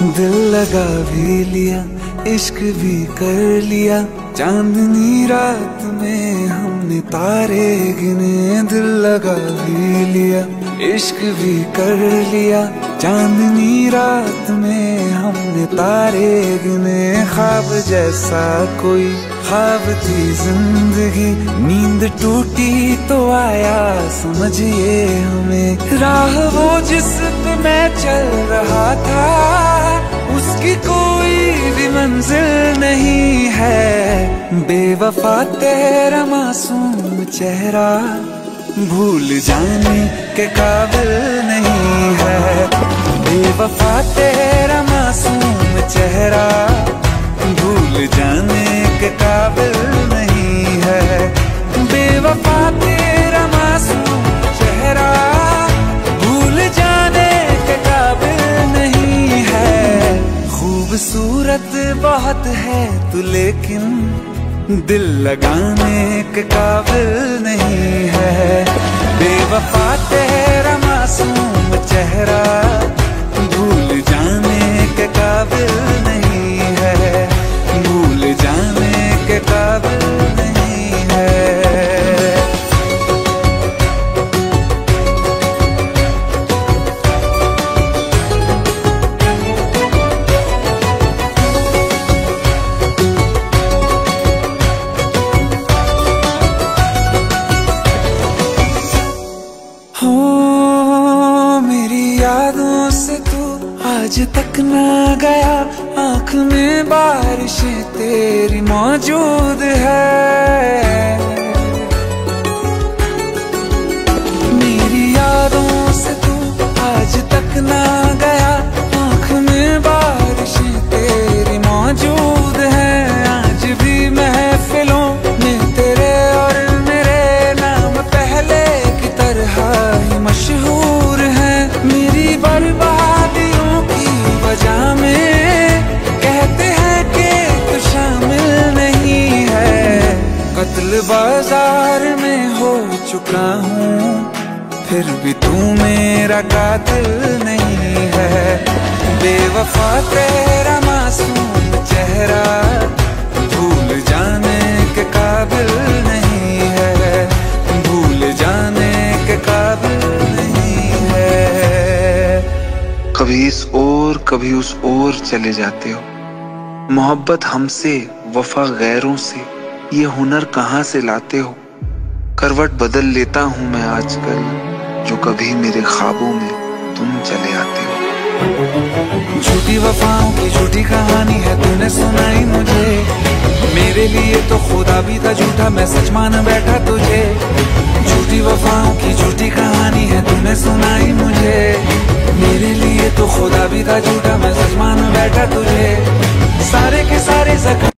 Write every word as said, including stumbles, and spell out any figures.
दिल लगा भी लिया, इश्क भी कर लिया, चांदनी रात में हमने तारे गिने। दिल लगा भी लिया, इश्क भी कर लिया, चांदनी रात में हमने तारे गिने। ख्वाब जैसा कोई ख्वाब थी जिंदगी, नींद टूटी तो आया समझिए हमें। राह वो जिस पे मैं चल रहा था, उसकी कोई भी मंजिल नहीं है। बेवफा तेरा मासूम चेहरा भूल जाने के काबिल नहीं है। बेवफा तेरा मासूम चेहरा भूल जाने के काबिल नहीं है। बेवफा तेरा मासूम चेहरा भूल जाने के काबिल नहीं है। खूबसूरत बहुत है तू लेकिन दिल लगाने के काबिल नहीं है। बेवफा तेरा मासूम चेहरा भूल जाने के काबिल नहीं है। भूल जाने के काबिल नहीं है। हो मेरी यादों से तू आज तक ना गया, आँख में बारिशें तेरी मौजूद है। मेरी यादों से तू आज तक ना गया, आँख में बारिशें तेरी मौजूद है। आज भी महफिलों में तेरे और मेरे नाम पहले की तरह ही मशहूर है। मेरी बर्बादियों की वजह में कहते हैं कि तू शामिल नहीं है। कत्ल बाजार में हो चुका हूँ, फिर भी तू मेरा कातिल नहीं है। बेवफा तेरा मासूम चेहरा भूल जाने के काबिल नहीं है। भूल जाने के काबिल नहीं है। कभी इस ओर कभी उस ओर चले जाते हो। मोहब्बत हमसे, वफा गैरों से, ये हुनर कहाँ से लाते हो। करवट बदल लेता हूँ मैं आजकल, जो कभी मेरे ख्वाबों में तुम चले आते हो। झूठी वफाओं की झूठी कहानी है तूने सुनाई मुझे। मेरे लिए तो खुदा भी था झूठा, मैं सच मान बैठा तुझे। झूठी वफाओं की झूठी कहानी है तूने सुनाई मुझे। मेरे लिए तो खुदा भी था झूठा, मैं सच मान बैठा तुझे। सारे के सारे जख्म